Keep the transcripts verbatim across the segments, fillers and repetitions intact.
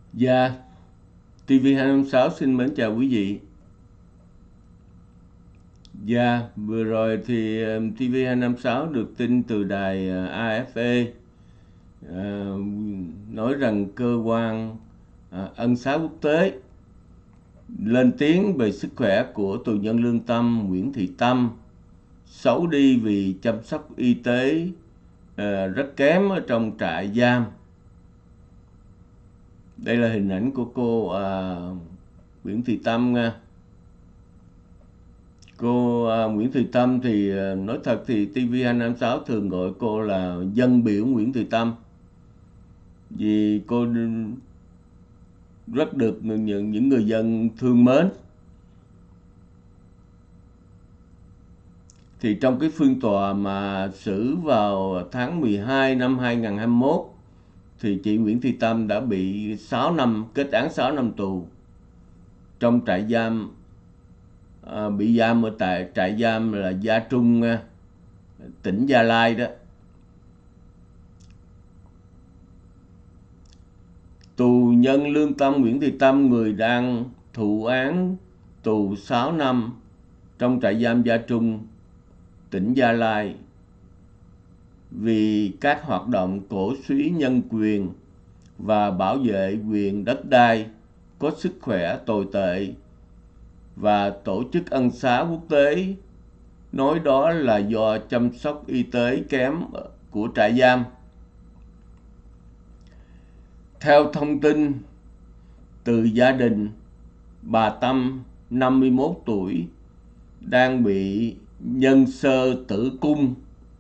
Dạ, ti vi hai năm sáu xin mến chào quý vị. Dạ, vừa rồi thì ờ, ti vi hai năm sáu được tin từ đài ờ, a ép ê ờ, nói rằng cơ quan ờ, ân xá quốc tế lên tiếng về sức khỏe của tù nhân lương tâm Nguyễn Thị Tâm xấu đi vì chăm sóc y tế ờ, rất kém ở trong trại giam. Đây là hình ảnh của cô ờ, Nguyễn Thị Tâm nha. Cô à, Nguyễn Thị Tâm thì à, nói thật thì ti vi hai năm sáu thường gọi cô là dân biểu Nguyễn Thị Tâm, vì cô rất được những những người dân thương mến. Thì trong cái phiên tòa mà xử vào tháng mười hai năm hai nghìn không trăm hai mươi mốt thì chị Nguyễn Thị Tâm đã bị sáu năm, kết án sáu năm tù trong trại giam, à, bị giam ở tại trại giam là Gia Trung, à, tỉnh Gia Lai đó. Tù nhân lương tâm Nguyễn Thị Tâm, người đang thụ án tù sáu năm trong trại giam Gia Trung, tỉnh Gia Lai, vì các hoạt động cổ suý nhân quyền và bảo vệ quyền đất đai có sức khỏe tồi tệ, và tổ chức ân xá quốc tế nói đó là do chăm sóc y tế kém của trại giam. Theo thông tin từ gia đình, bà Tâm, năm mươi mốt tuổi, đang bị nhân sơ tử cung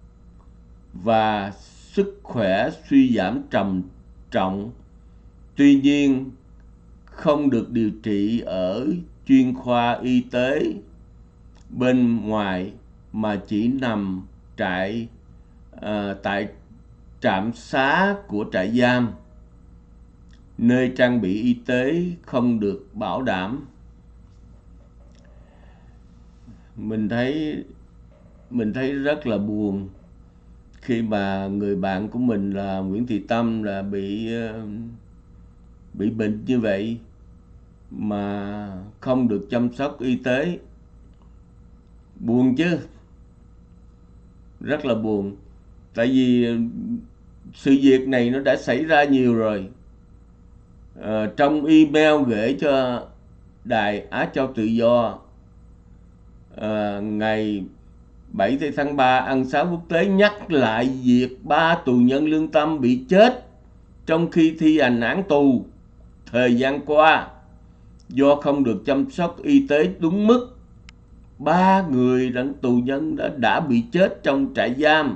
và sức khỏe suy giảm trầm trọng. Tuy nhiên, không được điều trị ở chuyên khoa y tế bên ngoài mà chỉ nằm trại à, tại trạm xá của trại giam, nơi trang bị y tế không được bảo đảm. Mình thấy mình thấy rất là buồn khi mà người bạn của mình là Nguyễn Thị Tâm là bị bị bệnh như vậy mà không được chăm sóc y tế. Buồn chứ, rất là buồn. Tại vì sự việc này nó đã xảy ra nhiều rồi. À, trong email gửi cho Đài Á Châu Tự Do à, ngày bảy tháng ba, ân xá quốc tế nhắc lại việc ba tù nhân lương tâm bị chết trong khi thi hành án tù thời gian qua do không được chăm sóc y tế đúng mức. Ba người đảng tù nhân đã, đã bị chết trong trại giam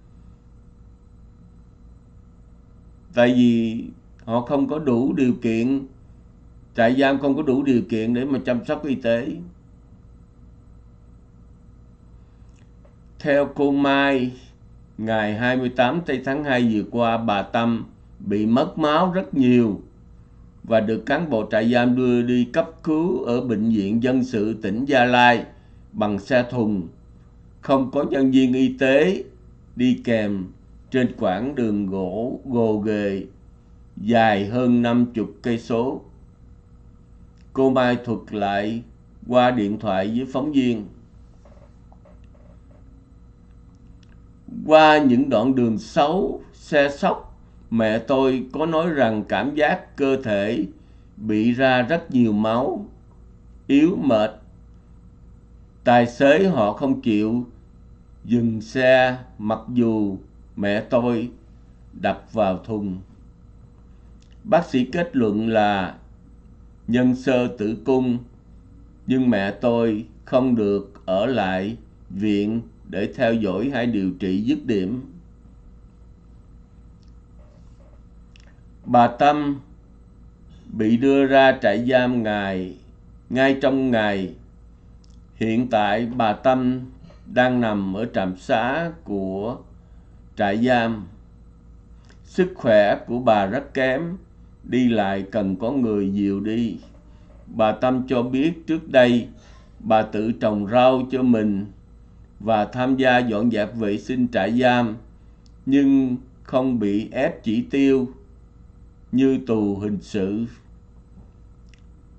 tại vì họ không có đủ điều kiện, trại giam không có đủ điều kiện để mà chăm sóc y tế. Theo cô Mai, ngày hai mươi tám tháng hai vừa qua, bà Tâm bị mất máu rất nhiều và được cán bộ trại giam đưa đi cấp cứu ở Bệnh viện Dân sự tỉnh Gia Lai bằng xe thùng, không có nhân viên y tế đi kèm trên quãng đường gỗ gồ ghề dài hơn năm mươi cây số. Cô Mai thuật lại qua điện thoại với phóng viên. Qua những đoạn đường xấu, xe sóc, mẹ tôi có nói rằng cảm giác cơ thể bị ra rất nhiều máu, yếu mệt. Tài xế họ không chịu dừng xe mặc dù mẹ tôi đập vào thùng. Bác sĩ kết luận là nhân sơ tử cung, nhưng mẹ tôi không được ở lại viện để theo dõi hay điều trị dứt điểm. Bà Tâm bị đưa ra trại giam ngày ngay trong ngày. Hiện tại bà Tâm đang nằm ở trạm xá của trại giam. Sức khỏe của bà rất kém, đi lại cần có người dìu đi. Bà Tâm cho biết trước đây bà tự trồng rau cho mình và tham gia dọn dẹp vệ sinh trại giam, nhưng không bị ép chỉ tiêu như tù hình sự.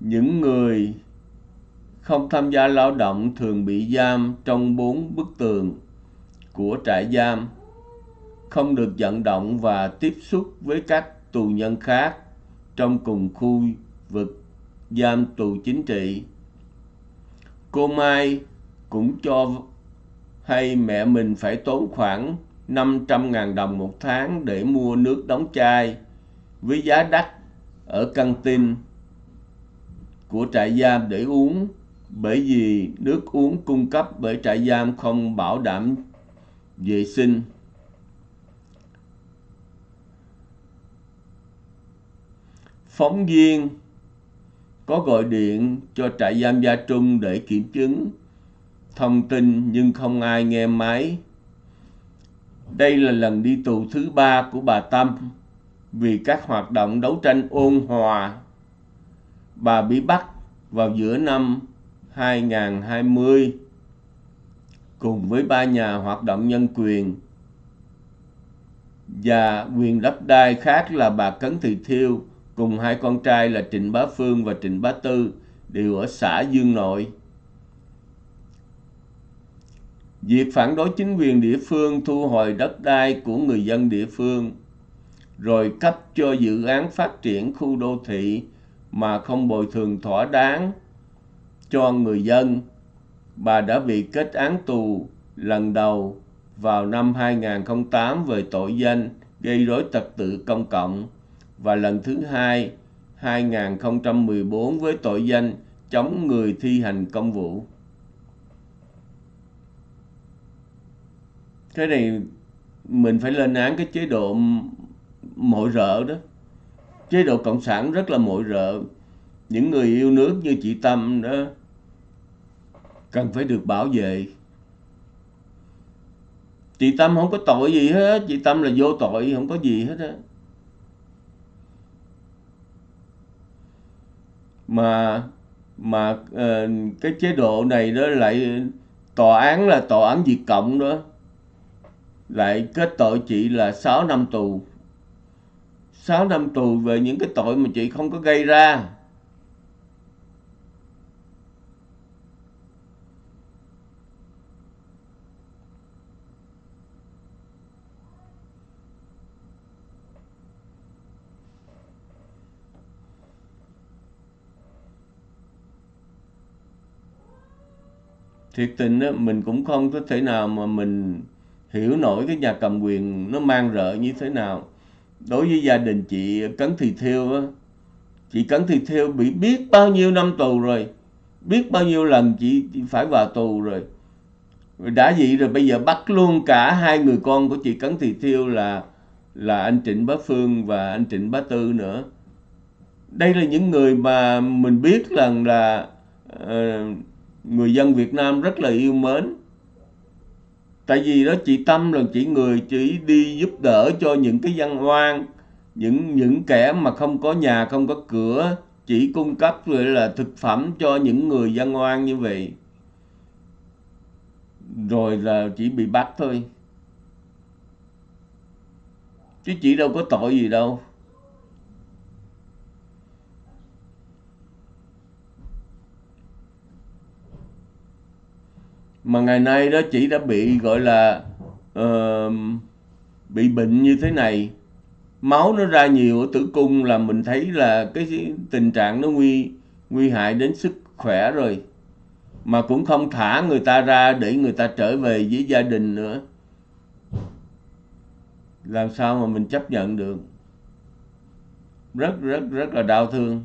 Những người không tham gia lao động thường bị giam trong bốn bức tường của trại giam, không được vận động và tiếp xúc với các tù nhân khác trong cùng khu vực giam tù chính trị. Cô Mai cũng cho hay mẹ mình phải tốn khoảng năm trăm ngàn đồng một tháng để mua nước đóng chai với giá đắt ở căng tin của trại giam để uống, bởi vì nước uống cung cấp bởi trại giam không bảo đảm vệ sinh. Phóng viên có gọi điện cho trại giam Gia Trung để kiểm chứng thông tin nhưng không ai nghe máy. Đây là lần đi tù thứ ba của bà Tâm vì các hoạt động đấu tranh ôn hòa. Bà bị bắt vào giữa năm hai nghìn không trăm hai mươi cùng với ba nhà hoạt động nhân quyền và quyền đất đai khác là bà Cấn Thị Thiêu cùng hai con trai là Trịnh Bá Phương và Trịnh Bá Tư đều ở xã Dương Nội. Việc phản đối chính quyền địa phương thu hồi đất đai của người dân địa phương rồi cấp cho dự án phát triển khu đô thị mà không bồi thường thỏa đáng cho người dân. Bà đã bị kết án tù lần đầu vào năm hai nghìn không trăm lẻ tám về tội danh gây rối trật tự công cộng và lần thứ hai hai nghìn không trăm mười bốn với tội danh chống người thi hành công vụ. Cái này mình phải lên án cái chế độ mội rợ đó. Chế độ cộng sản rất là mội rợ. Những người yêu nước như chị Tâm đó cần phải được bảo vệ. Chị Tâm không có tội gì hết, chị Tâm là vô tội, không có gì hết á. Mà mà uh, cái chế độ này đó lại tòa án là tòa án Việt Cộng đó lại kết tội chị là sáu năm tù. sáu năm tù về những cái tội mà chị không có gây ra. Thiệt tình đó, mình cũng không có thể nào mà mình hiểu nổi cái nhà cầm quyền nó mang rợ như thế nào. Đối với gia đình chị Cấn Thị Thiêu á, chị Cấn Thị Thiêu bị biết bao nhiêu năm tù rồi, biết bao nhiêu lần chị phải vào tù rồi. Đã vậy rồi bây giờ bắt luôn cả hai người con của chị Cấn Thị Thiêu là là anh Trịnh Bá Phương và anh Trịnh Bá Tư nữa. Đây là những người mà mình biết rằng là uh, người dân Việt Nam rất là yêu mến. Tại vì đó chị Tâm là chỉ người chỉ đi giúp đỡ cho những cái dân oan, những những kẻ mà không có nhà, không có cửa, chỉ cung cấp rồi là thực phẩm cho những người dân oan như vậy. Rồi là chỉ bị bắt thôi. Chứ chị đâu có tội gì đâu. Mà ngày nay đó chị đã bị gọi là uh, bị bệnh như thế này. Máu nó ra nhiều ở tử cung là mình thấy là cái tình trạng nó nguy nguy hại đến sức khỏe rồi. Mà cũng không thả người ta ra để người ta trở về với gia đình nữa. Làm sao mà mình chấp nhận được. Rất rất rất là đau thương.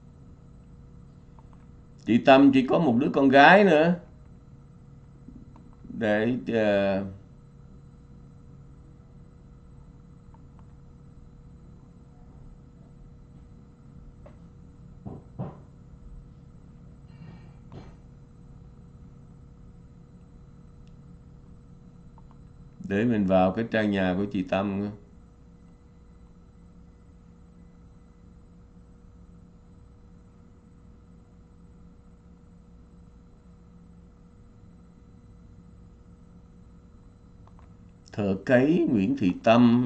Chị Tâm chỉ có một đứa con gái nữa. Để uh, để mình vào cái trang nhà của chị Tâm. Thợ cấy Nguyễn Thị Tâm.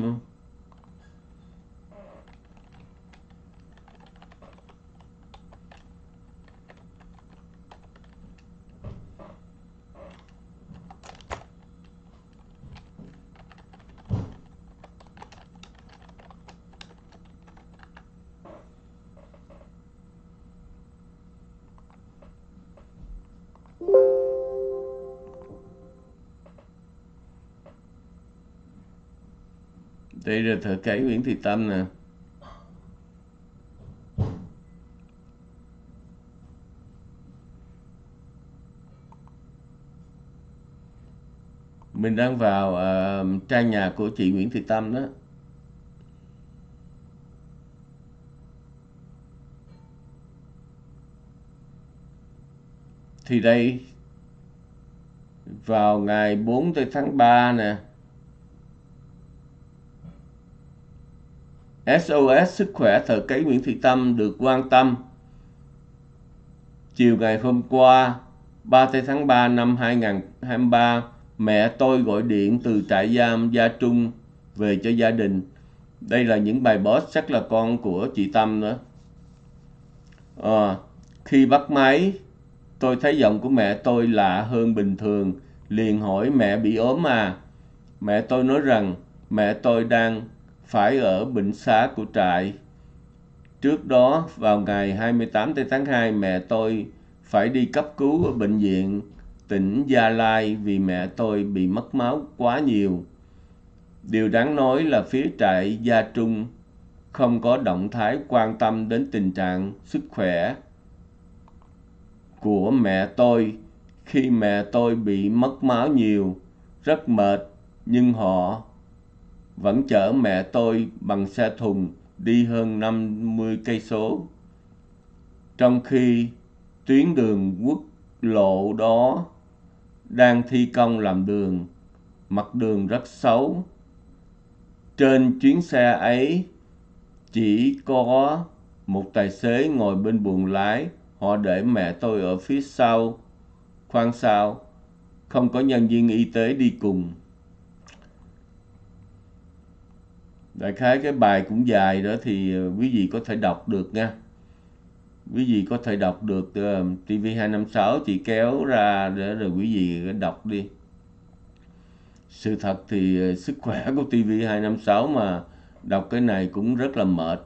Đây là thừa kế Nguyễn Thị Tâm nè. Mình đang vào uh, trang nhà của chị Nguyễn Thị Tâm đó. Thì đây, vào ngày bốn tháng ba nè, ét o ét sức khỏe thợ cấy Nguyễn Thị Tâm được quan tâm. Chiều ngày hôm qua, ba tháng ba năm hai nghìn không trăm hai mươi ba, mẹ tôi gọi điện từ trại giam Gia Trung về cho gia đình. Đây là những bài post, chắc là con của chị Tâm nữa. À, khi bắt máy, tôi thấy giọng của mẹ tôi lạ hơn bình thường, liền hỏi mẹ bị ốm à. Mẹ tôi nói rằng mẹ tôi đang phải ở bệnh xá của trại. Trước đó, vào ngày hai mươi tám tháng hai, mẹ tôi phải đi cấp cứu ở bệnh viện tỉnh Gia Lai vì mẹ tôi bị mất máu quá nhiều. Điều đáng nói là phía trại Gia Trung không có động thái quan tâm đến tình trạng sức khỏe của mẹ tôi khi mẹ tôi bị mất máu nhiều, rất mệt, nhưng họ vẫn chở mẹ tôi bằng xe thùng đi hơn năm mươi cây số. Trong khi tuyến đường quốc lộ đó đang thi công làm đường, mặt đường rất xấu. Trên chuyến xe ấy chỉ có một tài xế ngồi bên buồng lái, họ để mẹ tôi ở phía sau, khoang sau, không có nhân viên y tế đi cùng. Đại khái cái bài cũng dài đó thì quý vị có thể đọc được nha. Quý vị có thể đọc được uh, ti vi hai năm sáu chị kéo ra để rồi quý vị đọc đi. Sự thật thì uh, sức khỏe của ti vi hai năm sáu mà đọc cái này cũng rất là mệt.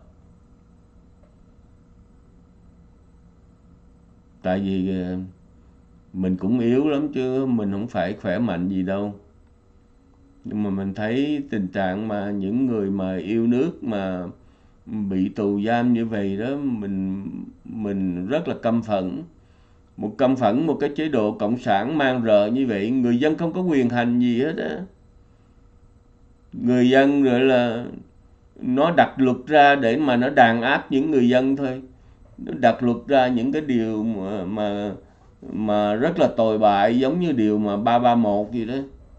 Tại vì uh, mình cũng yếu lắm chứ mình không phải khỏe mạnh gì đâu. Nhưng mà mình thấy tình trạng mà những người mà yêu nước mà bị tù giam như vậy đó, mình mình rất là căm phẫn. Một căm phẫn một cái chế độ cộng sản man rợ như vậy, người dân không có quyền hành gì hết á. Người dân rồi là nó đặt luật ra để mà nó đàn áp những người dân thôi. Nó đặt luật ra những cái điều mà mà, mà rất là tồi bại, giống như điều mà ba ba một gì đó.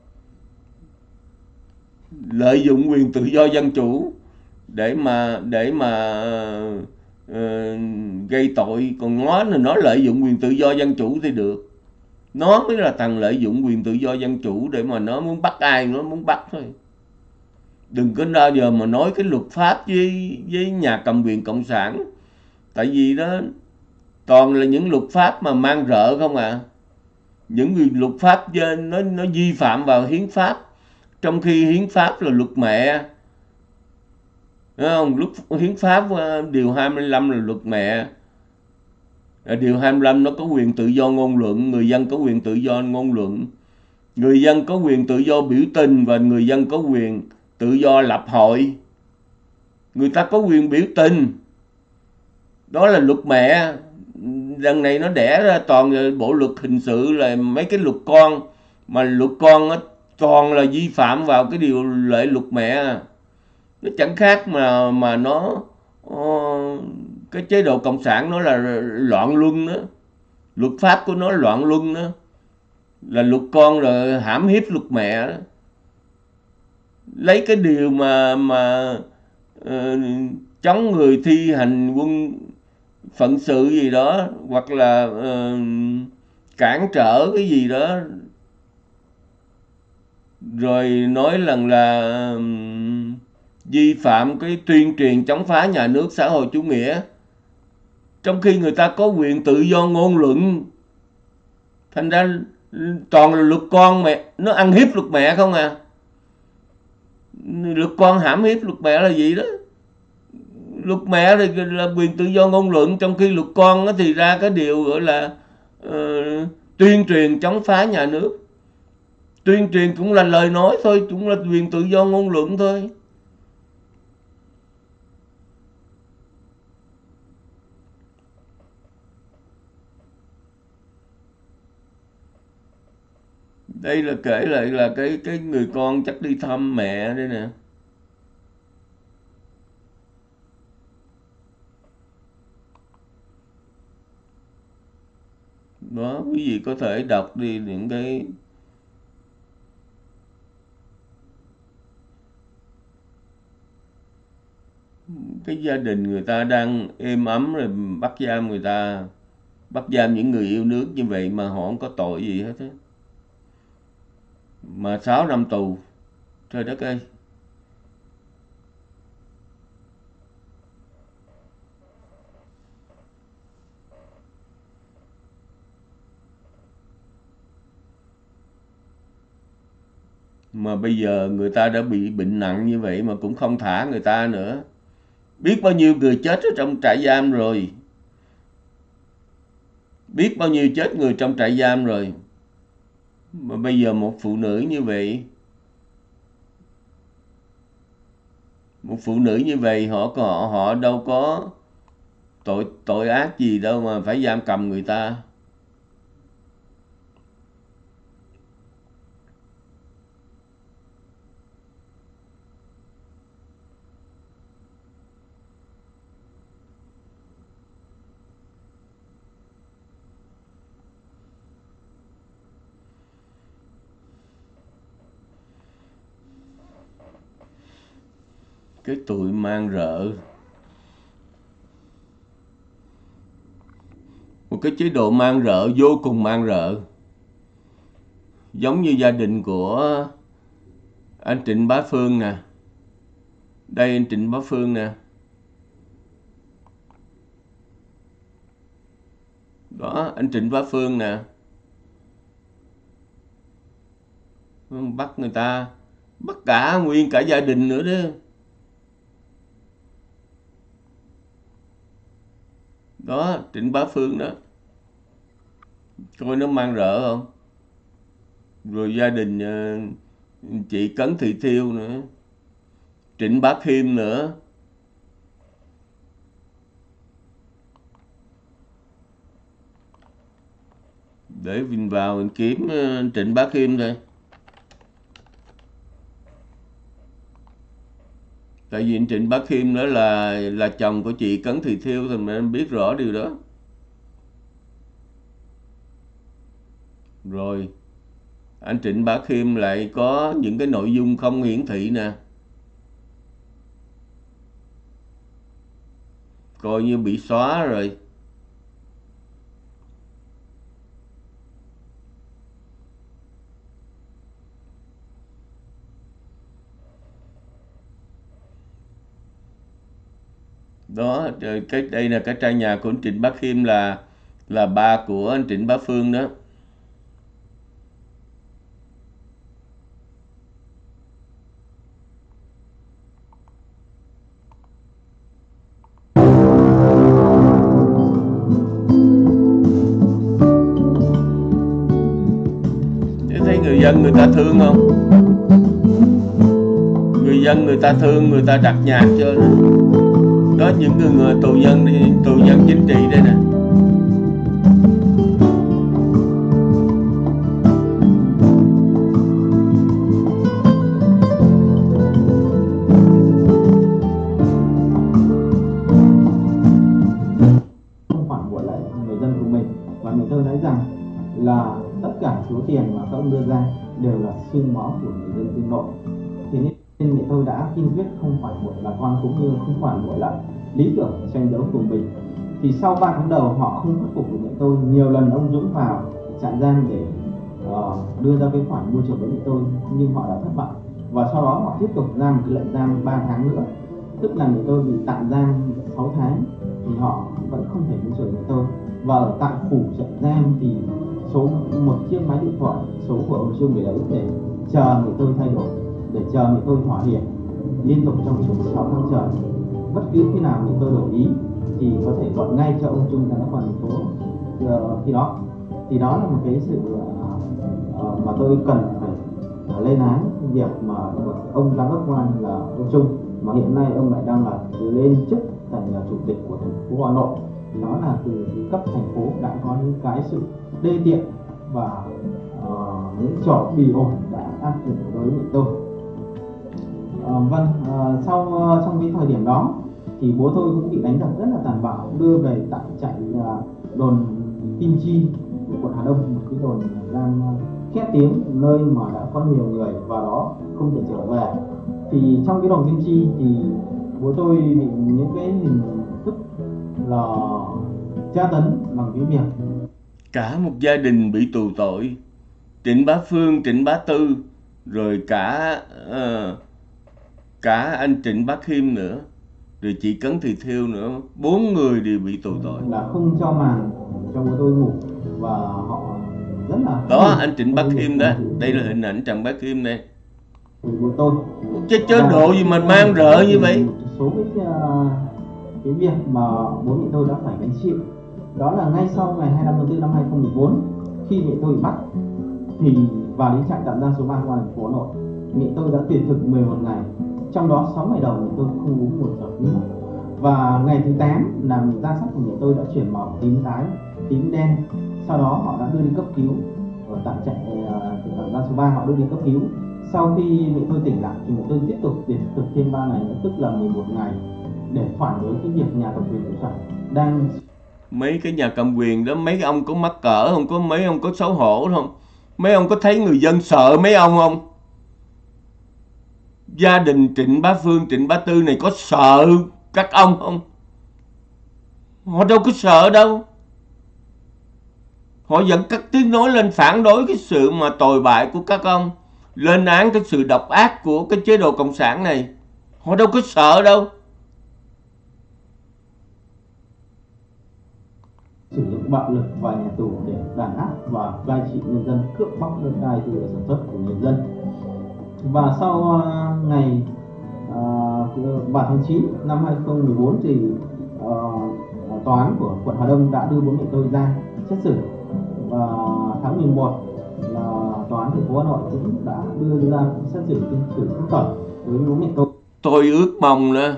Lợi dụng quyền tự do dân chủ để mà để mà uh, gây tội. Còn nó là nó lợi dụng quyền tự do dân chủ thì được. Nó mới là thằng lợi dụng quyền tự do dân chủ để mà nó muốn bắt ai nó muốn bắt thôi. Đừng có bao giờ mà nói cái luật pháp với với nhà cầm quyền cộng sản. Tại vì đó toàn là những luật pháp mà mang rợ không à. Những luật pháp nó nó vi phạm vào hiến pháp, trong khi hiến pháp là luật mẹ. Đúng không? Lúc hiến pháp điều hai mươi lăm là luật mẹ. Điều hai mươi lăm nó có quyền tự do ngôn luận, người dân có quyền tự do ngôn luận. Người dân có quyền tự do biểu tình và người dân có quyền tự do lập hội. Người ta có quyền biểu tình. Đó là luật mẹ. Lần này nó đẻ ra toàn bộ luật hình sự là mấy cái luật con. Mà luật con á, toàn là vi phạm vào cái điều lệ luật mẹ. Nó chẳng khác mà mà nó uh, cái chế độ cộng sản nó là loạn luân đó. Luật pháp của nó loạn luân đó. Là luật con rồi hãm hiếp luật mẹ đó. Lấy cái điều mà mà uh, chống người thi hành quân phận sự gì đó, hoặc là uh, cản trở cái gì đó, rồi nói rằng là uh, vi phạm cái tuyên truyền chống phá nhà nước xã hội chủ nghĩa, trong khi người ta có quyền tự do ngôn luận. Thành ra toàn là luật con mẹ, nó ăn hiếp luật mẹ không à. Luật con hãm hiếp luật mẹ là gì đó. Luật mẹ thì là quyền tự do ngôn luận, trong khi luật con thì ra cái điều gọi là uh, tuyên truyền chống phá nhà nước. Tuyên truyền cũng là lời nói thôi, cũng là quyền tự do ngôn luận thôi. Đây là kể lại là cái cái người con chắc đi thăm mẹ đây nè. Đó, quý vị có thể đọc đi những cái cái gia đình người ta đang êm ấm rồi bắt giam người ta, bắt giam những người yêu nước như vậy mà họ không có tội gì hết á. Mà sáu năm tù, trời đất ơi. Mà bây giờ người ta đã bị bệnh nặng như vậy mà cũng không thả người ta nữa. Biết bao nhiêu người chết ở trong trại giam rồi. Biết bao nhiêu chết người trong trại giam rồi. Mà bây giờ một phụ nữ như vậy, một phụ nữ như vậy họ họ họ đâu có tội tội ác gì đâu mà phải giam cầm người ta. Cái tụi mang rợ, một cái chế độ mang rợ, vô cùng mang rợ, giống như gia đình của anh Trịnh Bá Phương nè. Đây anh Trịnh Bá Phương nè. Đó, anh Trịnh Bá Phương nè. Bắt người ta, bắt cả nguyên cả gia đình nữa đó. Đó, Trịnh Bá Phương đó. Coi nó mang rợ không? Rồi gia đình uh, chị Cấn Thị Thiêu nữa. Trịnh Bá Khiêm nữa. Để mình vào mình kiếm uh, Trịnh Bá Khiêm đây. Tại vì Trịnh Bá Khiêm đó là là chồng của chị Cấn Thị Thiêu thì mình biết rõ điều đó. Rồi anh Trịnh Bá Khiêm lại có những cái nội dung không hiển thị nè. Coi như bị xóa rồi. Đó, cái đây là cái trang nhà của anh Trịnh Bá Khiêm, là là ba của anh Trịnh Bá Phương đó. Thấy người dân người ta thương không? Người dân người ta thương, người ta đặt nhạc cho đó. Đó, những người, người tù nhân tù nhân chính trị đây nè. Không phản bội lại người dân của mình, và người tôi nói rằng là tất cả số tiền mà các ông đưa ra đều là xương máu của người dân tương nội. Thế nên mẹ tôi đã kiên quyết không phản bội bà con, cũng như không phản bội lại lý tưởng tranh đấu của mình. Thì sau ba tháng đầu họ không khuất phục được mẹ tôi. Nhiều lần ông Dũng vào trại giam để uh, đưa ra cái khoản mua chuộc với mẹ tôi, nhưng họ đã thất bại. Và sau đó họ tiếp tục ra một cái lệnh giam ba tháng nữa, tức là mẹ tôi bị tạm giam sáu tháng thì họ vẫn không thể mua chuộc mẹ tôi. Và ở tại phủ trại giam thì số một chiếc máy điện thoại số của ông Trung để đấy để chờ mẹ tôi thay đổi, để chờ mẹ tôi thỏa hiệp liên tục trong suốt sáu tháng trời. Bất cứ khi nào mẹ tôi đổi ý thì có thể gọi ngay cho ông Trung ra nó còn thành phố uh, khi đó. Thì đó là một cái sự uh, uh, mà tôi cần phải uh, lên án việc mà ông giám đốc công an là ông Trung, mà hiện nay ông lại đang là lên chức thành là chủ tịch của thành phố Hà Nội. Đó là từ cấp thành phố đã có những cái sự đê tiện và uh, những trò bỉ ổi đã áp dụng đối với tôi. À, vâng, à, sau trong cái thời điểm đó thì bố tôi cũng bị đánh đập rất là tàn bạo, đưa về tại trại uh, đồn Kim Chi của quận Hà Đông, một cái đồn đang khét tiếng, nơi mà đã có nhiều người vào đó không thể trở về. Thì trong cái đồn Kim Chi thì bố tôi bị những cái hình thức là tra tấn bằng cái việc cả một gia đình bị tù tội, Trịnh Bá Phương, Trịnh Bá Tư, rồi cả uh, cả anh Trịnh Bá Khiêm nữa, rồi chị Cấn Thị Thiêu nữa, bốn người đều bị tù tội. Là không cho màn cho bố tôi ngủ, và họ rất là đó anh Trịnh Bá Khiêm đó, đây là hình ảnh Trịnh Bá Khiêm đây. Của tôi Chứ chế độ gì mà mang rợ như vậy. Số cái cái việc mà bố mẹ tôi đã phải gánh chịu đó là ngay sau ngày hai mươi lăm tháng tư năm hai nghìn không trăm mười bốn, khi mẹ tôi bị bắt thì vào đến trại tạm giam số ba của thành phố Hà Nội, mẹ tôi đã tuyệt thực mười một ngày, trong đó sáu ngày đầu mẹ tôi không uống một giọt nước. Và ngày thứ tám là da sắc của mẹ tôi đã chuyển màu tím tái, tím đen. Sau đó họ đã đưa đi cấp cứu ở tại trại tạm giam số ba, họ đưa đi cấp cứu. Sau khi mẹ tôi tỉnh lại thì mẹ tôi tiếp tục tuyệt thực thêm ba ngày nữa, tức là mười một ngày, để phản đối cái việc nhà cầm quyền cộng sản đang. Mấy cái nhà cầm quyền đó, mấy ông có mắc cỡ không? Có mấy ông có xấu hổ không? Mấy ông có thấy người dân sợ mấy ông không? Gia đình Trịnh Bá Phương, Trịnh Bá Tư này có sợ các ông không? Họ đâu có sợ đâu. Họ vẫn cất tiếng nói lên phản đối cái sự mà tồi bại của các ông, lên án cái sự độc ác của cái chế độ cộng sản này. Họ đâu có sợ đâu. Sử dụng bạo lực và nhà tù để đàn áp và cai trị nhân dân, cướp bóc đất đai từ sản xuất của nhân dân. Và sau uh, ngày uh, ba tháng chín năm hai nghìn không trăm mười bốn thì uh, tòa án của quận Hà Đông đã đưa bố mẹ tôi ra xét xử. Và tháng mười một là tòa án thành phố Hà Nội cũng đã đưa ra xét xử phiên xử phúc thẩm đối với bố mẹ tôi. Tôi ước mong đó,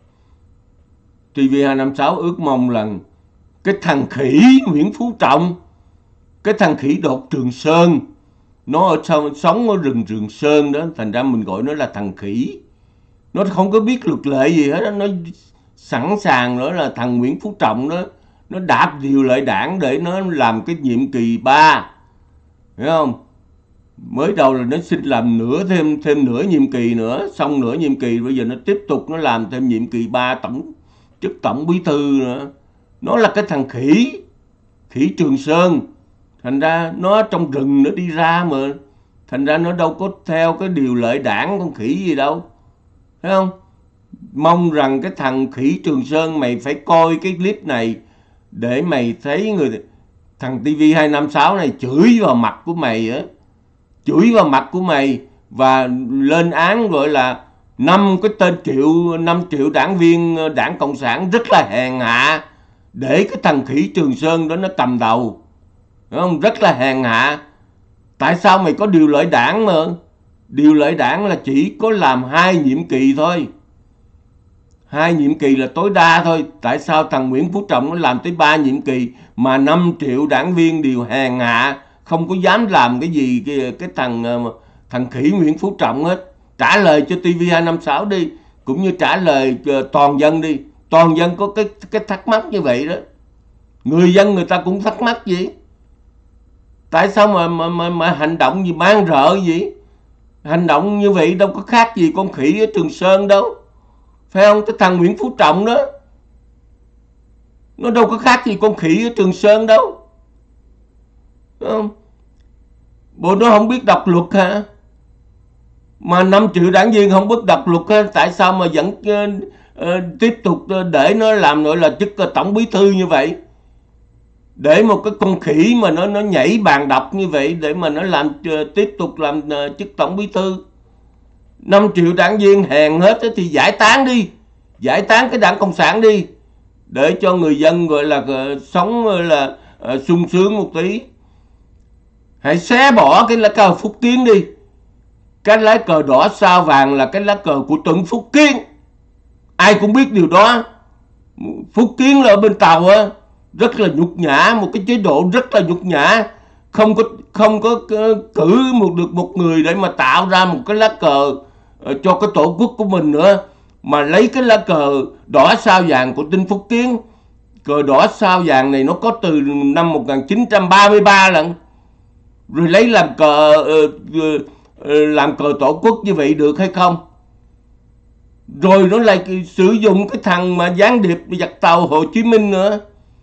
ti vi hai năm sáu ước mong là cái thằng khỉ Nguyễn Phú Trọng, cái thằng khỉ đột Trường Sơn, nó ở sau, sống ở rừng Trường Sơn đó, thành ra mình gọi nó là thằng khỉ. Nó không có biết luật lệ gì hết đó. Nó sẵn sàng nữa là thằng Nguyễn Phú Trọng đó, nó đạp điều lệ đảng để nó làm cái nhiệm kỳ ba, hiểu không? Mới đầu là nó xin làm nửa thêm thêm nửa nhiệm kỳ nữa, xong nửa nhiệm kỳ bây giờ nó tiếp tục nó làm thêm nhiệm kỳ ba tổng chức tổng bí thư nữa. Nó là cái thằng khỉ, khỉ Trường Sơn. Thành ra nó trong rừng nó đi ra mà, thành ra nó đâu có theo cái điều lệ đảng con khỉ gì đâu, thấy không? Mong rằng cái thằng khỉ Trường Sơn mày phải coi cái clip này để mày thấy người thằng ti vi hai năm sáu này chửi vào mặt của mày á, chửi vào mặt của mày và lên án gọi là năm cái tên triệu năm triệu đảng viên đảng cộng sản rất là hèn hạ, để cái thằng khỉ Trường Sơn đó nó cầm đầu, hiểu không? Rất là hèn hạ. Tại sao mày có điều lệ đảng mà? Điều lệ đảng là chỉ có làm hai nhiệm kỳ thôi, hai nhiệm kỳ là tối đa thôi. Tại sao thằng Nguyễn Phú Trọng nó làm tới ba nhiệm kỳ mà năm triệu đảng viên đều hèn hạ, không có dám làm cái gì cái, cái thằng thằng khỉ Nguyễn Phú Trọng hết? Trả lời cho ti vi hai năm sáu đi, cũng như trả lời toàn dân đi. Toàn dân có cái cái thắc mắc như vậy đó. Người dân người ta cũng thắc mắc gì? Tại sao mà mà mà, mà hành động gì mang rợ gì? Hành động như vậy đâu có khác gì con khỉ ở Trường Sơn đâu, phải không? Cái thằng Nguyễn Phú Trọng đó, nó đâu có khác gì con khỉ ở Trường Sơn đâu, phải không? Bộ nó không biết đọc luật hả? Mà năm triệu đảng viên không biết đọc luật hả? Tại sao mà vẫn uh, uh, tiếp tục để nó làm gọi là chức tổng bí thư như vậy? Để một cái con khỉ mà nó nó nhảy bàn đọc như vậy để mà nó làm uh, tiếp tục làm uh, chức tổng bí thư. Năm triệu đảng viên hèn hết thì giải tán đi, giải tán cái đảng cộng sản đi, để cho người dân gọi là uh, sống uh, là uh, sung sướng một tí. Hãy xé bỏ cái lá cờ Phúc Kiến đi. Cái lá cờ đỏ sao vàng là cái lá cờ của tỉnh Phúc Kiến, ai cũng biết điều đó. Phúc Kiến là ở bên Tàu á, rất là nhục nhã, một cái chế độ rất là nhục nhã. không có không có cử một được một người để mà tạo ra một cái lá cờ cho cái tổ quốc của mình nữa, mà lấy cái lá cờ đỏ sao vàng của Đinh Phúc Kiến. Cờ đỏ sao vàng này nó có từ năm một nghìn chín trăm ba mươi ba lận, rồi lấy làm cờ làm cờ tổ quốc như vậy được hay không? Rồi nó lại sử dụng cái thằng mà gián điệp giặc tàu Hồ Chí Minh nữa,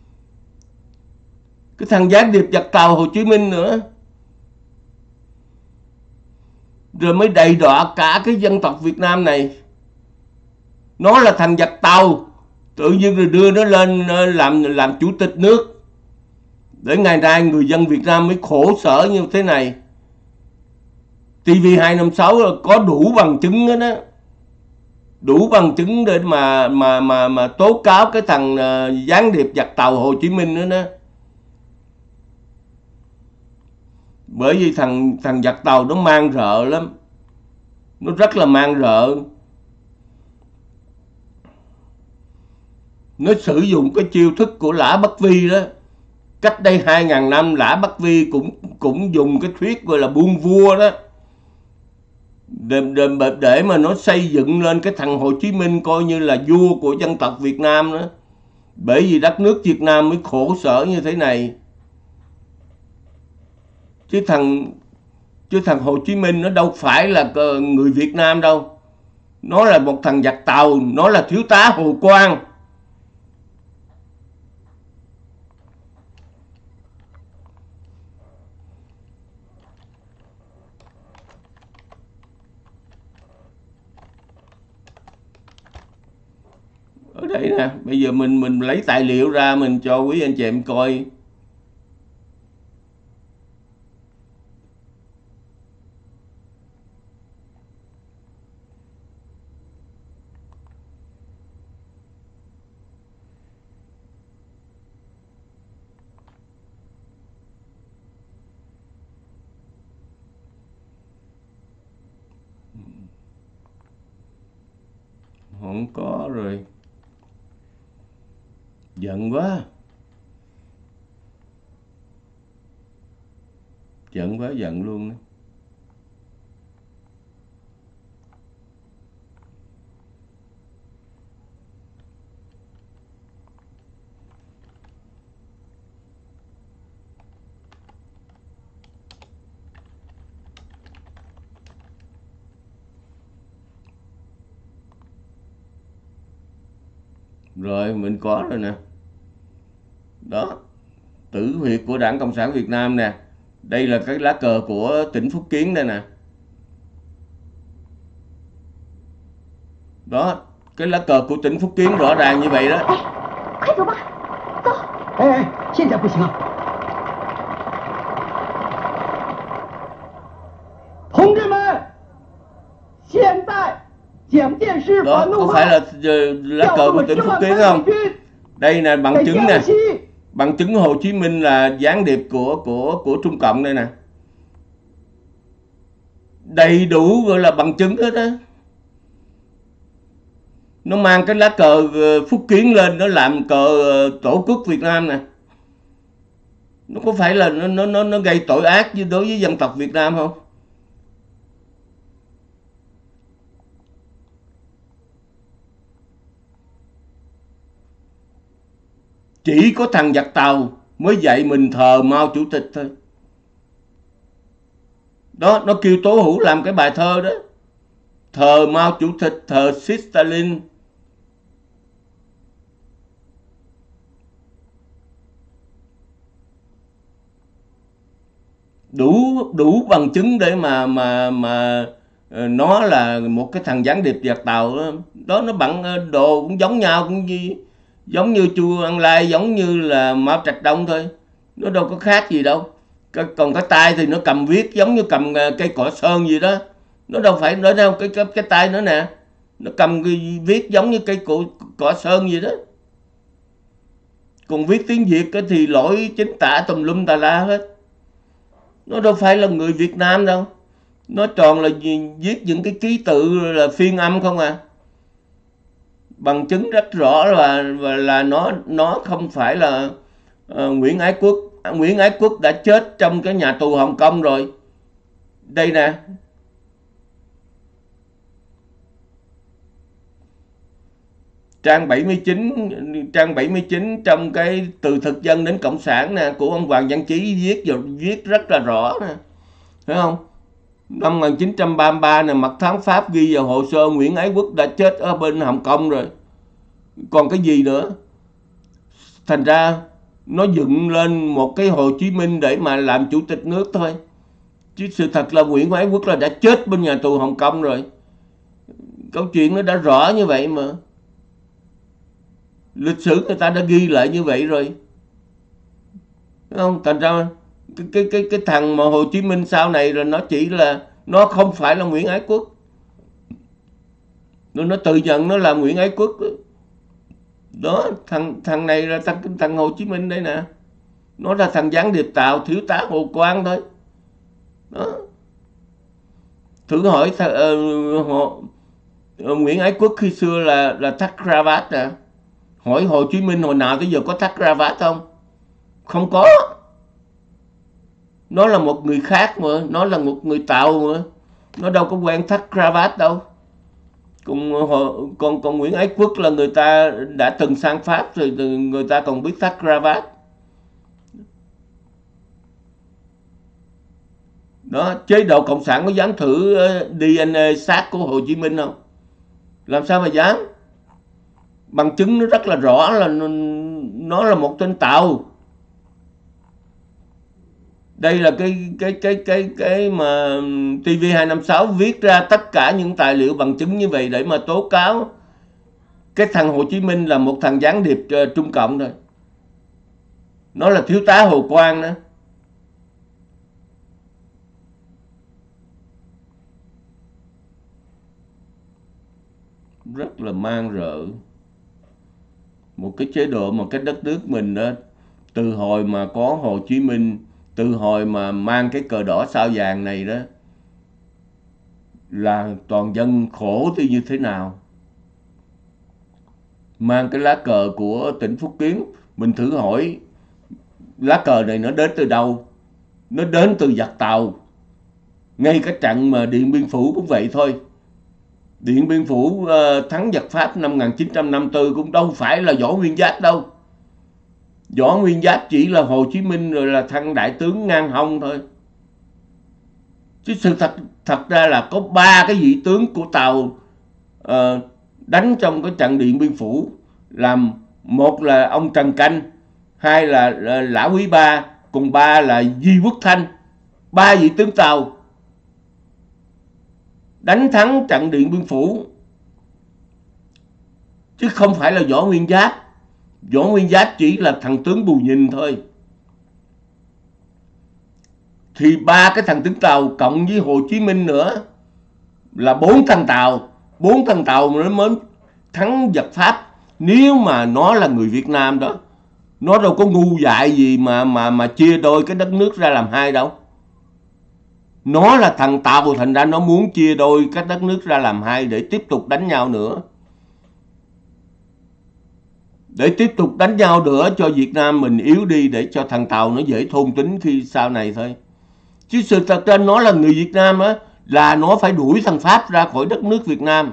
cái thằng gián điệp giặc tàu Hồ Chí Minh nữa, rồi mới đầy đọa cả cái dân tộc Việt Nam này. Nó là thằng giặc tàu, tự nhiên rồi đưa nó lên làm làm chủ tịch nước, để ngày nay người dân Việt Nam mới khổ sở như thế này. ti vi hai năm sáu có đủ bằng chứng đó, đó. Đủ bằng chứng để mà mà mà mà tố cáo cái thằng uh, gián điệp giặc tàu Hồ Chí Minh nữa đó. Bởi vì thằng thằng giặc tàu nó mang rợ lắm, nó rất là mang rợ. Nó sử dụng cái chiêu thức của Lã Bất Vi đó. Cách đây hai ngàn năm Lã Bất Vi cũng cũng dùng cái thuyết gọi là buôn vua đó, để, để, để mà nó xây dựng lên cái thằng Hồ Chí Minh coi như là vua của dân tộc Việt Nam đó. Bởi vì đất nước Việt Nam mới khổ sở như thế này. Chứ thằng chứ thằng Hồ Chí Minh nó đâu phải là người Việt Nam đâu. Nó là một thằng giặc tàu, nó là thiếu tá Hồ Quang. Ở đây nè, bây giờ mình mình lấy tài liệu ra mình cho quý anh chị em coi. Không có rồi. Giận quá. Giận quá giận luôn đó. Rồi mình có rồi nè. Đó, tử huyệt của Đảng Cộng sản Việt Nam nè. Đây là cái lá cờ của tỉnh Phúc Kiến đây nè. Đó, cái lá cờ của tỉnh Phúc Kiến rõ ràng như vậy đó. 快走吧，走。哎哎，现在不行啊！同志们，现在蒋介石 Đó, có phải là lá cờ của tỉnh Phúc Kiến không? Đây nè, bằng chứng nè. Bằng chứng Hồ Chí Minh là gián điệp của của của Trung Cộng đây nè. Đầy đủ gọi là bằng chứng hết á. Nó mang cái lá cờ Phúc Kiến lên, nó làm cờ Tổ quốc Việt Nam nè. Nó có phải là nó nó nó gây tội ác với đối với dân tộc Việt Nam không? Chỉ có thằng giặc tàu mới dạy mình thờ Mao Chủ tịch thôi. Đó, nó kêu Tố Hữu làm cái bài thơ đó. Thờ Mao Chủ tịch, thờ Stalin. Đủ đủ bằng chứng để mà mà mà nó là một cái thằng gián điệp giặc tàu đó. Đó, nó bằng đồ cũng giống nhau, cũng gì giống như Chu Ân Lai, giống như là Mao Trạch Đông thôi. Nó đâu có khác gì đâu. Còn cái tay thì nó cầm viết giống như cầm cây cỏ sơn gì đó. Nó đâu phải nữa đâu, cái cái cái tay nữa nè. Nó cầm cái viết giống như cây cỏ, cỏ sơn gì đó. Còn viết tiếng Việt thì lỗi chính tả tùm lum tà la hết. Nó đâu phải là người Việt Nam đâu. Nó toàn là viết những cái ký tự là phiên âm không à. Bằng chứng rất rõ là, là nó nó không phải là uh, Nguyễn Ái Quốc. Nguyễn Ái Quốc đã chết trong cái nhà tù Hồng Kông rồi. Đây nè. Trang bảy mươi chín, trang bảy mươi chín trong cái Từ thực dân đến cộng sản nè của ông Hoàng Văn Chí viết viết rất là rõ nè. Thấy không? Năm một nghìn chín trăm ba mươi ba nè, mật thám Pháp ghi vào hồ sơ Nguyễn Ái Quốc đã chết ở bên Hồng Kông rồi. Còn cái gì nữa? Thành ra nó dựng lên một cái Hồ Chí Minh để mà làm chủ tịch nước thôi. Chứ sự thật là Nguyễn Ái Quốc là đã chết bên nhà tù Hồng Kông rồi. Câu chuyện nó đã rõ như vậy mà. Lịch sử người ta đã ghi lại như vậy rồi. Đúng không? Thành ra cái, cái, cái, cái thằng mà Hồ Chí Minh sau này rồi nó chỉ là, nó không phải là Nguyễn Ái Quốc. Nó, nó tự nhận nó là Nguyễn Ái Quốc. Đó, thằng thằng này là thằng, thằng Hồ Chí Minh đây nè. Nó là thằng gián điệp Tàu, thiếu tá Hồ Quang thôi. Đó. Thử hỏi th uh, Hồ, uh, Nguyễn Ái Quốc khi xưa là là thắt cravat à. Hỏi Hồ Chí Minh hồi nào tới giờ có thắt cravat không? Không có. Nó là một người khác mà, nó là một người Tàu mà. Nó đâu có quen thắt cravat đâu. Còn, còn, còn Nguyễn Ái Quốc là người ta đã từng sang Pháp rồi, người ta còn biết thắt cravat. Đó, chế độ Cộng sản có dám thử đê en a xác của Hồ Chí Minh không? Làm sao mà dám? Bằng chứng nó rất là rõ là nó là một tên Tàu. Đây là cái cái cái cái cái mà T V hai năm sáu viết ra tất cả những tài liệu bằng chứng như vậy để mà tố cáo cái thằng Hồ Chí Minh là một thằng gián điệp Trung Cộng thôi. Nó là thiếu tá Hồ Quang đó. Rất là man rợ. Một cái chế độ, một cái đất nước mình đó, từ hồi mà có Hồ Chí Minh, từ hồi mà mang cái cờ đỏ sao vàng này đó, là toàn dân khổ thì như thế nào. Mang cái lá cờ của tỉnh Phúc Kiến, mình thử hỏi lá cờ này nó đến từ đâu? Nó đến từ giặc Tàu. Ngay cái trận mà Điện Biên Phủ cũng vậy thôi. Điện Biên Phủ uh, thắng giặc Pháp năm một nghìn chín trăm năm mươi tư cũng đâu phải là Võ Nguyên Giáp đâu. Võ Nguyên Giáp chỉ là Hồ Chí Minh rồi là thằng đại tướng ngang hông thôi. Chứ sự thật thật ra là có ba cái vị tướng của Tàu uh, đánh trong cái trận Điện Biên Phủ. Làm một là ông Trần Canh, hai là uh, Lã Quý Ba, cùng ba là Di Quốc Thanh. Ba vị tướng Tàu đánh thắng trận Điện Biên Phủ, chứ không phải là Võ Nguyên Giáp. Võ Nguyên Giáp chỉ là thằng tướng Bù Nhìn thôi. Thì ba cái thằng tướng Tàu cộng với Hồ Chí Minh nữa là bốn thằng Tàu. Bốn thằng Tàu mà nó mới thắng giặc Pháp. Nếu mà nó là người Việt Nam đó, nó đâu có ngu dại gì mà mà mà chia đôi cái đất nước ra làm hai đâu. Nó là thằng Tàu, thành ra nó muốn chia đôi các đất nước ra làm hai để tiếp tục đánh nhau nữa. Để tiếp tục đánh nhau nữa cho Việt Nam mình yếu đi, để cho thằng Tàu nó dễ thôn tính khi sau này thôi. Chứ sự thật ra nó là người Việt Nam á, là nó phải đuổi thằng Pháp ra khỏi đất nước Việt Nam.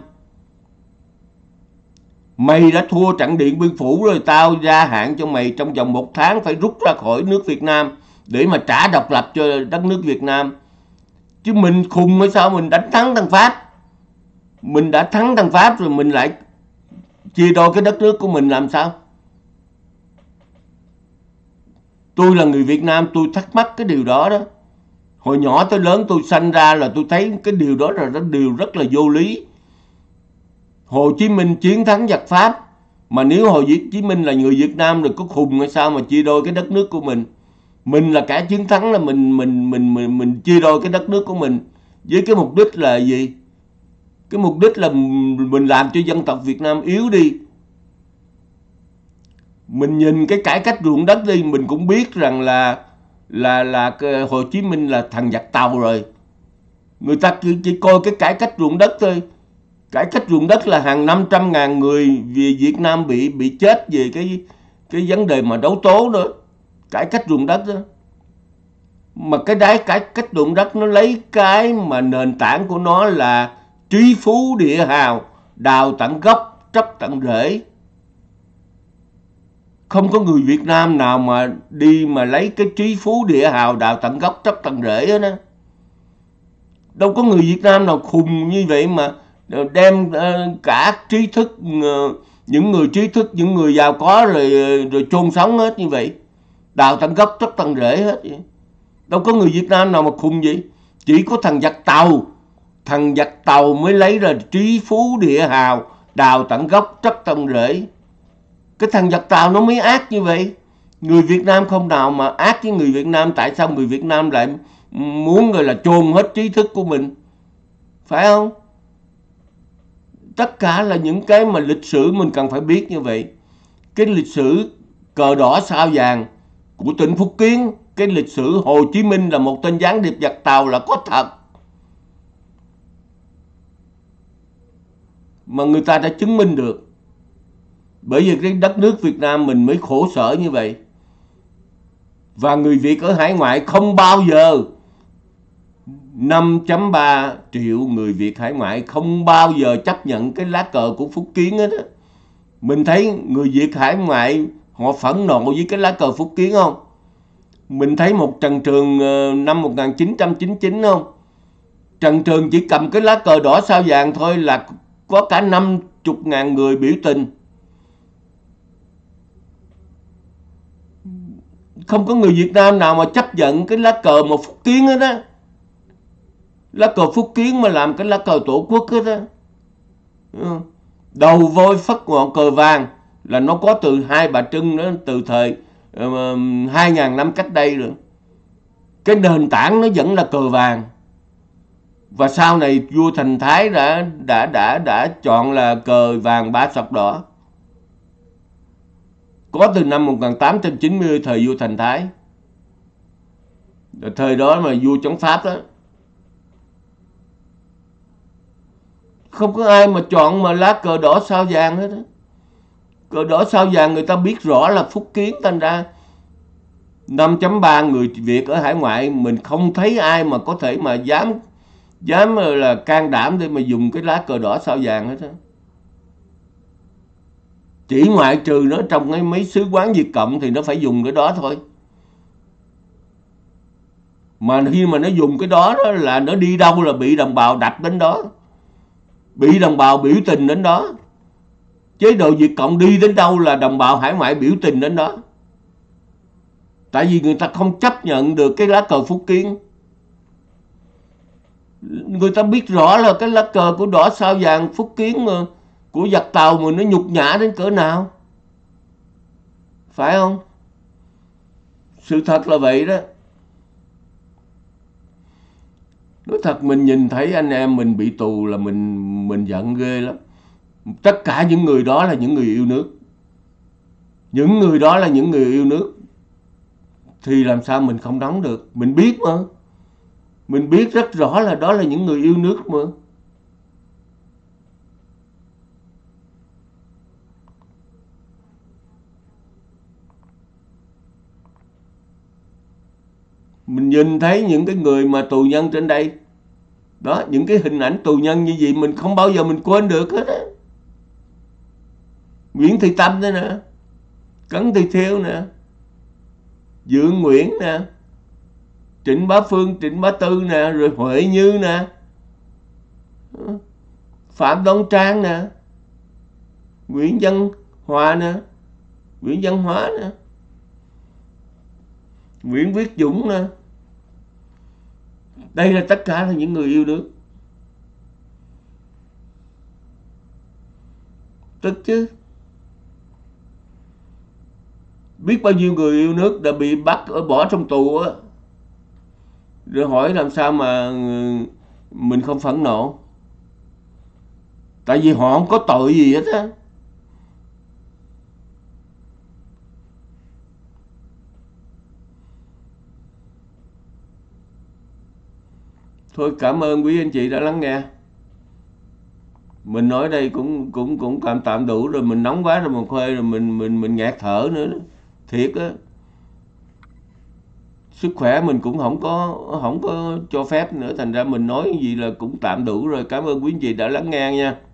Mày đã thua trận Điện Biên Phủ rồi, tao gia hạn cho mày trong vòng một tháng phải rút ra khỏi nước Việt Nam để mà trả độc lập cho đất nước Việt Nam. Chứ mình khùng hay sao mình đánh thắng thằng Pháp. Mình đã thắng thằng Pháp rồi mình lại chia đôi cái đất nước của mình làm sao? Tôi là người Việt Nam, tôi thắc mắc cái điều đó đó. Hồi nhỏ tới lớn tôi sanh ra là tôi thấy cái điều đó là điều rất là vô lý. Hồ Chí Minh chiến thắng giặc Pháp, mà nếu Hồ Chí Minh là người Việt Nam rồi có khùng hay sao mà chia đôi cái đất nước của mình? Mình là kẻ chiến thắng là mình mình mình mình mình chia đôi cái đất nước của mình với cái mục đích là gì? Cái mục đích là mình làm cho dân tộc Việt Nam yếu đi. Mình nhìn cái cải cách ruộng đất đi, mình cũng biết rằng là là là Hồ Chí Minh là thằng giặc Tàu rồi. Người ta chỉ, chỉ coi cái cải cách ruộng đất thôi. Cải cách ruộng đất là hàng năm trăm ngàn người vì Việt Nam bị bị chết về cái cái vấn đề mà đấu tố đó. cải cách ruộng đất đó. Mà cái đáy cải cách ruộng đất nó lấy cái mà nền tảng của nó là trí phú địa hào, đào tận gốc, tróc tận rễ. Không có người Việt Nam nào mà đi mà lấy cái trí phú địa hào, đào tận gốc, tróc tận rễ hết á. Đâu có người Việt Nam nào khùng như vậy mà đem cả trí thức, những người trí thức, những người giàu có rồi rồi chôn sống hết như vậy, đào tận gốc, tróc tận rễ hết vậy. Đâu có người Việt Nam nào mà khùng vậy. Chỉ có thằng giặc Tàu, thằng giặc Tàu mới lấy ra trí phú địa hào, đào tận gốc, tróc tận rễ. Cái thằng giặc Tàu nó mới ác như vậy. Người Việt Nam không nào mà ác với người Việt Nam. Tại sao người Việt Nam lại muốn gọi là chôn hết trí thức của mình? Phải không? Tất cả là những cái mà lịch sử mình cần phải biết như vậy. Cái lịch sử cờ đỏ sao vàng của tỉnh Phúc Kiến, cái lịch sử Hồ Chí Minh là một tên gián điệp giặc Tàu là có thật. Mà người ta đã chứng minh được. Bởi vì cái đất nước Việt Nam mình mới khổ sở như vậy. Và người Việt ở hải ngoại không bao giờ, năm phẩy ba triệu người Việt hải ngoại không bao giờ chấp nhận cái lá cờ của Phúc Kiến hết á. Mình thấy người Việt hải ngoại họ phẫn nộ với cái lá cờ Phúc Kiến không? Mình thấy một Trần Trường năm một nghìn chín trăm chín mươi chín không? Trần Trường chỉ cầm cái lá cờ đỏ sao vàng thôi là có cả năm mươi ngàn người biểu tình. Không có người Việt Nam nào mà chấp nhận cái lá cờ mà Phúc Kiến hết á. Lá cờ Phúc Kiến mà làm cái lá cờ tổ quốc hết á. Đầu voi phất ngọn cờ vàng là nó có từ Hai Bà Trưng đó, từ thời uh, hai ngàn năm cách đây rồi. Cái nền tảng nó vẫn là cờ vàng. Và sau này vua Thành Thái đã đã đã đã chọn là cờ vàng ba sọc đỏ. Có từ năm một nghìn tám trăm chín mươi, thời vua Thành Thái. Thời đó mà vua chống Pháp đó. Không có ai mà chọn mà lá cờ đỏ sao vàng hết đó. Cờ đỏ sao vàng người ta biết rõ là Phúc Kiến, thành ra năm phẩy ba người Việt ở hải ngoại mình không thấy ai mà có thể mà dám dám là can đảm để mà dùng cái lá cờ đỏ sao vàng hết đó. Chỉ ngoại trừ nó trong cái mấy sứ quán Việt Cộng thì nó phải dùng cái đó thôi. Mà khi mà nó dùng cái đó, đó là nó đi đâu là bị đồng bào đập đến đó, bị đồng bào biểu tình đến đó. Chế độ Việt Cộng đi đến đâu là đồng bào hải ngoại biểu tình đến đó. Tại vì người ta không chấp nhận được cái lá cờ Phúc Kiến. Người ta biết rõ là cái lá cờ của đỏ sao vàng Phúc Kiến mà, của giặc Tàu mà nó nhục nhã đến cỡ nào. Phải không? Sự thật là vậy đó. Nói thật mình nhìn thấy anh em mình bị tù là mình mình giận ghê lắm. Tất cả những người đó là những người yêu nước. Những người đó là những người yêu nước. Thì làm sao mình không đóng được. Mình biết mà. Mình biết rất rõ là đó là những người yêu nước mà. Mình nhìn thấy những cái người mà tù nhân trên đây. Đó, những cái hình ảnh tù nhân như vậy mình không bao giờ mình quên được hết á. Nguyễn Thị Tâm đây nè, Cấn Thị Thiêu nè, Dương Nguyễn nè, Trịnh Bá Phương, Trịnh Bá Tư nè, rồi Huệ Như nè, Phạm Đoan Trang nè, Nguyễn Văn Hòa nè, Nguyễn Văn Hóa nè, Nguyễn Viết Dũng nè. Đây là tất cả là những người yêu nước. Tức chứ. Biết bao nhiêu người yêu nước đã bị bắt bỏ trong tù á. Rồi hỏi làm sao mà mình không phẫn nộ. Tại vì họ không có tội gì hết á. Thôi cảm ơn quý anh chị đã lắng nghe. Mình nói đây cũng cũng cũng tạm tạm đủ rồi, mình nóng quá rồi, mình khoe rồi mình mình mình ngạt thở nữa đó. Thiệt á. sức khỏe mình cũng không có không có cho phép nữa, thành ra mình nói gì là cũng tạm đủ rồi. Cảm ơn quý anh chị đã lắng nghe nha.